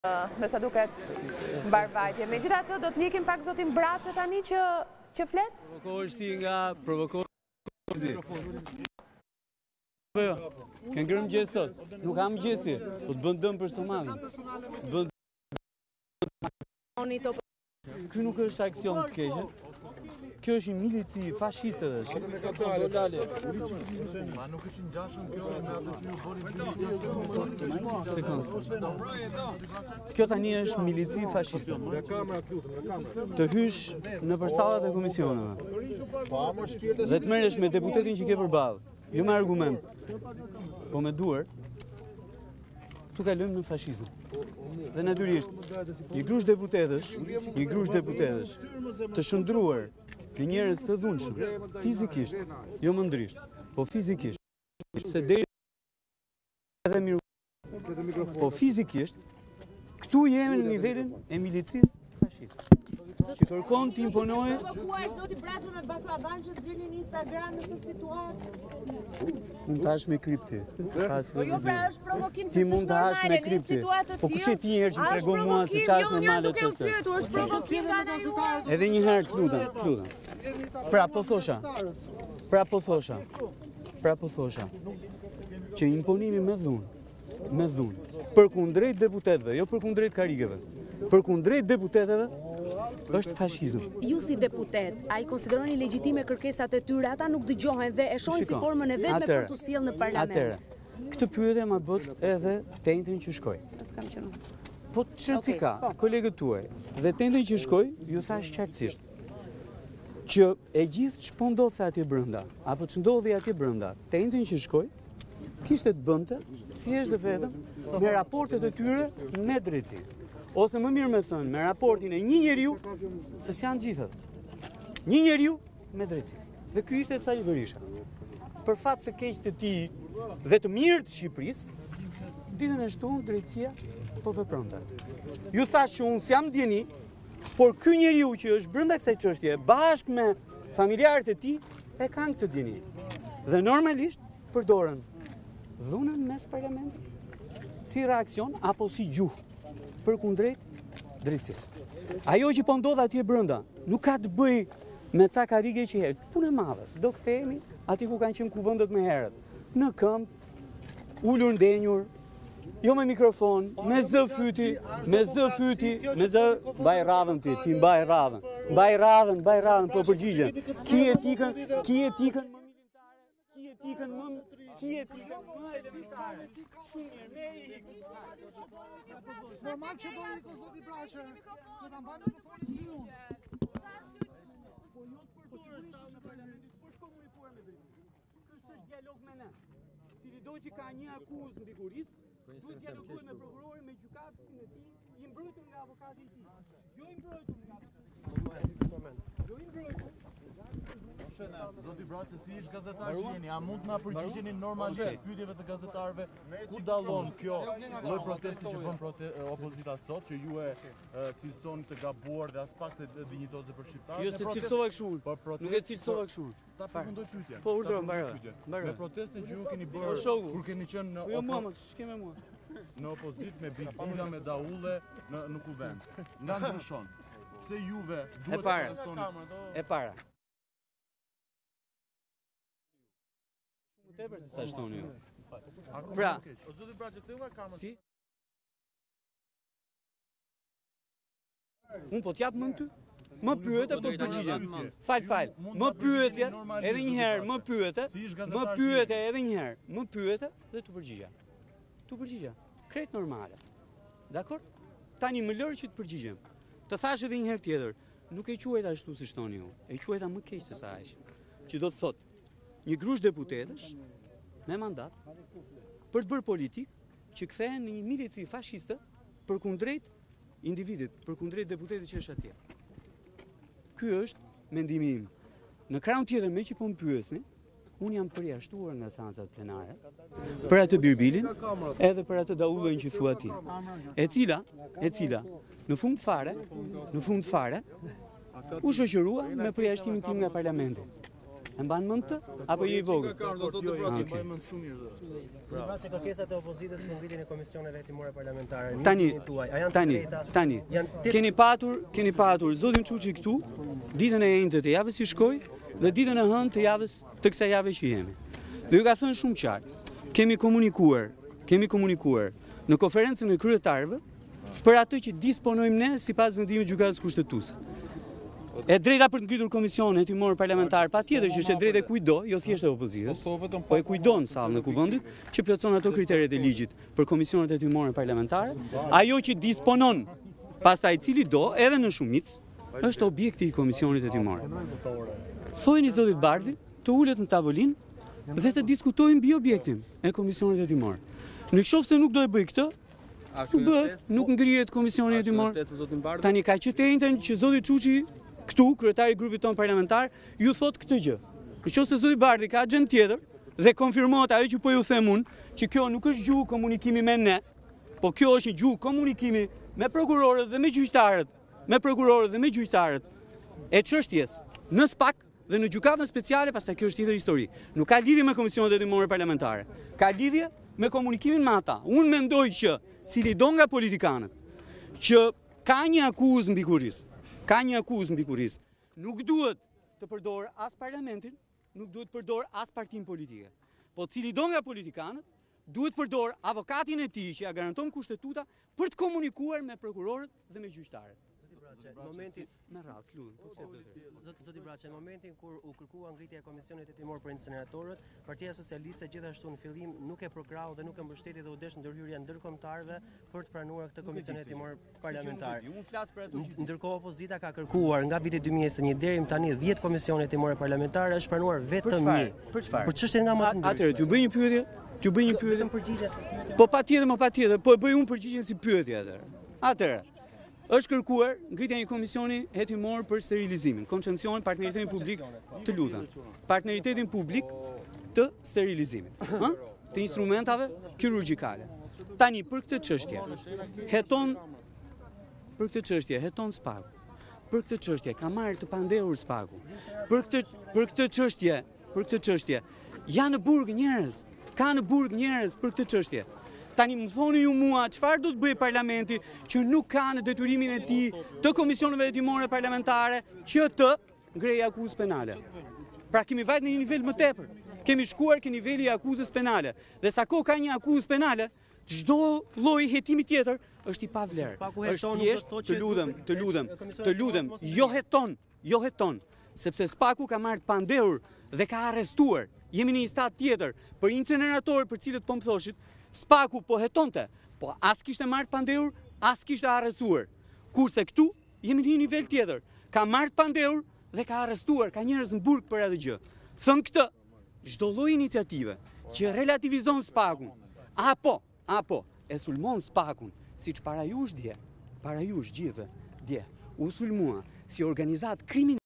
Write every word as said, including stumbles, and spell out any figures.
me sa duket mbarvajtje. Megjithatë do të ndjekim pak zotin Braçe tani që që flet? Provokohesh ti nga provokohesh. Po jo. Ke ngrënë mëngjes sot? Nuk kam mëngjesi. Po të bën dëm personalin. Bën Ky nuk është aksion të keq. Kjo është një milici fashiste dhe është. Ma nuk është ngjashëm kjo me ato që ju bëri Sekond. Kjo tani është milici fashiste. Të hysh në sallat e komisioneve. Dhe të merresh me deputetin që ke përballë, jo me argument, po me duar. Tu kalojmë në fashizëm. Dhe natyrisht, një grush deputetësh, një grush deputetësh të shndruar në njerëz të dhunshëm, fizikisht, jo mëndrisht, po fizikisht, se deri edhe mirë, po fizikisht, këtu jemi në nivelin e milicisë fashiste. Që kërkon të imponojë. Provokuar zoti Braçe me baklavan që të zgjidhni në Instagram në këtë situatë. Mund të hash me kripti. Po jo, pra është provokim se ti mund të hash me kripti. Po kuçi ti herë që tregon mua se ç'është normale ç'është. Është provokim tani. Edhe një herë të lutem, të lutem. Pra po thosha. Pra po thosha. Pra po thosha. Që imponimi me dhunë, me dhunë, përkundrejt deputetëve, jo përkundrejt karikeve, përkundrejt deputetëve, është fashizëm. Ju si deputet, a i konsideroni legjitime kërkesat e tyre, ata nuk dëgjohen dhe e shohin si formën e vetme për të sjellë në parlament. Atëre, këtë pyetje ma bët edhe tentin që shkoj. S'kam qenë. Po çfarë ka, kolegët tuaj, dhe tentin që shkoj, ju thash qartësisht që e gjithë ç'po ndodhte atje brenda, apo ç'ndodhi atje brenda, tentin që shkoj, kishte të bënte thjesht dhe vetëm me raportet e tyre me drejtësi. Ose më mirë me thënë, me raportin e një njeriu, se s'janë gjithët. Një njeriu me drejtësi. Dhe ky ishte Sali Berisha. Për fat të keq të tij dhe të mirë të Shqipërisë, ditën e shtunë drejtësia po vepronte. Ju thash që unë s'jam djeni, por ky njeriu që është brenda kësaj çështje, bashkë me familjarët e tij, e kanë këtë djeni. Dhe normalisht përdoren dhunën mes parlamentit si reakcion apo si gjuhë përkundrejt drejtësisë. Ajo që po ndodh atje brenda nuk ka të bëjë me ca karrige që herë, punë e madhe. Do kthehemi aty ku kanë qenë kuvendët më herët, në këmbë, ulur ndenjur, jo me mikrofon, me zë fyti, me zë fyti, me zë mbaj radhën ti, ti mbaj radhën. Mbaj radhën, mbaj radhën, po përgjigjen. Ki etikën, ki etikën më militare, ki etikën më ki etikën më elementare. Shumë mirë, me ikë. Normal që do ikë zoti Braçe, do ta mbaj mikrofonin ti unë. Po jo të përdorësh në parlamentin për të komunikuar me drejtësinë. Ky s'është dialog me ne. Cili do që ka një akuzë mbi kurisë, duhet dialogoj me prokurorin, me gjykatën e tij, i mbrojtur nga avokati i tij. Jo i mbrojtur nga Jo i mbrojtur. Zoti Braçe, si ish gazetar që jeni, a mund na përgjigjeni normalisht pyetjeve të gazetarëve? Ku dallon kjo lloj protesti që bën opozita sot, që ju e cilësoni të gabuar dhe as pak të dinjitoze për shqiptarët? Jo se cilësova kështu. Nuk e cilësova kështu. Ta përfundoj pyetjen. Po urdhro mbaroj. Me protestën që ju keni bërë kur keni qenë në Jo mua, s'ke me mua. Në opozitë me bigbulla, me daulle në kuvend. Nga ndryshon. Pse juve duhet të protestoni? E para. Tepër se sa shtoni ju. Pra, o zoti Braçe, ktheu nga kamera. Si? Unë po t'jap më ty? Më pyete, po të përgjigjem. Fal, fal. Më pyetje, edhe një herë, më pyete, më pyete edhe një herë, më pyete dhe tu përgjigja. Tu përgjigja. Krejt normale. Dakor? Tani më lër që të përgjigjem. Të thash edhe një herë tjetër, nuk e quajta ashtu si shtoni ju. E quajta më keq se sa aq. Që do të thotë një grush deputetësh me mandat për të bërë politikë që kthehen në një milici fashiste përkundrejt individit, përkundrejt deputetit që është atje. Ky është mendimi im. Në krahun tjetër me që po më pyesni, unë jam përjashtuar nga seancat plenare për atë birbilin edhe për atë daullën që thua ti. E cila, e cila në fund fare, në fund fare u shoqërua me përjashtimin tim nga parlamenti. E mban mend të? Apo je i vogël? Pra që kërkesat e opozitës për ngritjen e komisioneve hetimore parlamentare. Tani, tani, tani. Keni patur, keni patur zotin Çuçi këtu ditën e njëjtë të javës që shkoi dhe ditën e hënë të javës të kësaj jave që jemi. Dhe ju ka thënë shumë qartë. Kemi komunikuar, kemi komunikuar në konferencën e kryetarëve për atë që disponojmë ne sipas vendimit të gjykatës kushtetuese. E drejta për të ngritur komision hetimor parlamentar, patjetër që është e drejtë e kujdo, jo thjesht e opozitës, po e kujdo në sallën e kuvendit që plotëson ato kriteret e ligjit për komisionet hetimore parlamentare. Ajo që disponon pastaj cili do, edhe në shumicë, është objekti i komisionit hetimor. Thojeni zotit Bardhi të ulet në tavolinë dhe të diskutojnë mbi objektin e komisionit hetimor. Në qoftë se nuk do e bëj këtë, nuk bëhet, nuk ngrihet komisioni hetimor. Tani ka që të njëjtën që zoti Çuçi këtu, kryetari i grupit ton parlamentar, ju thot këtë gjë. Në qoftë se zoti Bardhi ka gjën tjetër dhe konfirmohet ajo që po ju them unë, që kjo nuk është gjuhë komunikimi me ne, po kjo është gjuhë komunikimi me prokurorët dhe me gjyqtarët, me prokurorët dhe me gjyqtarët e çështjes në SPAK dhe në gjykatën speciale, pastaj kjo është tjetër histori. Nuk ka lidhje me komisionet hetimore parlamentare. Ka lidhje me komunikimin me ata. Unë mendoj që cili do nga politikanët që ka një akuzë mbi kurriz, ka një akuzë mbi kurriz, nuk duhet të përdor as parlamentin, nuk duhet të përdor as partinë politike. Po cili do nga politikanët duhet përdor avokatin e tij që ja garanton kushtetuta për të komunikuar me prokurorët dhe me gjyqtarët. Momentin me radhë, lutem. Zoti Braçe, në momentin kur u kërkua ngritja e komisionit hetimor për incineratorët, Partia Socialiste gjithashtu në fillim nuk e përkrau dhe nuk e mbështeti dhe u desh ndërhyrja ndërkombëtarëve për të pranuar këtë komision hetimor parlamentar. Ndërkohë opozita ka kërkuar nga viti dy mijë e njëzet e një deri më tani dhjetë komisione hetimore parlamentare, është pranuar vetëm një. Për çfarë? Për çështje nga më të ndryshme. Atëherë, t'ju bëj një pyetje, t'ju bëj një pyetje. Përgjigje si pyetje. Po patjetër, më patjetër, po e bëj unë përgjigjen si pyetje atëherë. Atëherë, është kërkuar ngritja e një komisioni hetimor për sterilizimin, koncesion partneritetin publik, të lutem, partneritetin publik të sterilizimit, ëh? Të instrumentave kirurgjikale. Tani për këtë çështje heton për këtë çështje heton SPAK. Për këtë çështje ka marrë të pandehur SPAK-u. Për këtë për këtë çështje, për këtë çështje janë në burg njerëz, ka në burg njerëz për këtë çështje. Tani më thoni ju mua, çfarë do të bëjë parlamenti që nuk ka në detyrimin e tij të komisioneve hetimore parlamentare që të ngrejë akuzë penale. Pra kemi vajt në një nivel më tepër. Kemi shkuar ke niveli i akuzës penale. Dhe sa kohë ka një akuzë penale, çdo lloj hetimi tjetër është i pavlerë. Është thjesht, të lutem, të lutem, të lutem, jo heton, jo heton, sepse SPAK-u ka marrë pandehur dhe ka arrestuar. Jemi në një stat tjetër për incinerator për cilët po më thoshit, SPAK-u po hetonte, po as kishte marrë pandehur, as kishte arrestuar. Kurse këtu jemi në një nivel tjetër. Ka marrë pandehur dhe ka arrestuar, ka njerëz në burg për atë gjë. Thën këtë, çdo lloj iniciative që relativizon SPAK-un, apo, apo e sulmon SPAK-un, siç para jush dje, para jush gjithë dje, u sulmua si organizat kriminale.